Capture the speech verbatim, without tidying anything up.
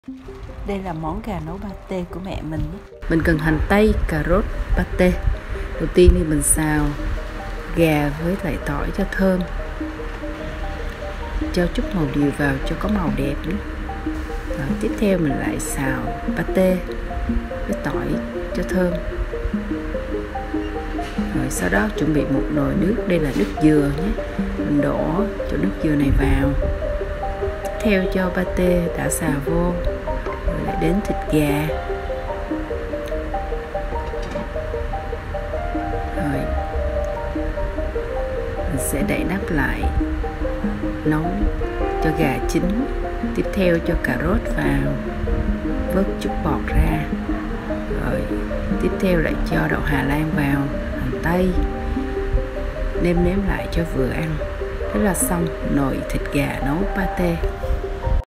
Đây là món gà nấu pate của mẹ mình. Mình cần hành tây, cà rốt, pate. Đầu tiên thì mình xào gà với lại tỏi cho thơm, cho chút màu điều vào cho có màu đẹp nữa. Rồi, tiếp theo mình lại xào pate với tỏi cho thơm. Rồi sau đó chuẩn bị một nồi nước, đây là nước dừa nhé. Mình đổ cho nước dừa này vào. Tiếp theo cho pate đã xào vô, rồi lại đến thịt gà. Rồi mình sẽ đậy nắp lại, nấu cho gà chín. Tiếp theo cho cà rốt vào, vớt chút bọt ra. Rồi tiếp theo lại cho đậu Hà Lan vào, hành tây, nêm nếm lại cho vừa ăn. Thế là xong nồi thịt gà nấu pate.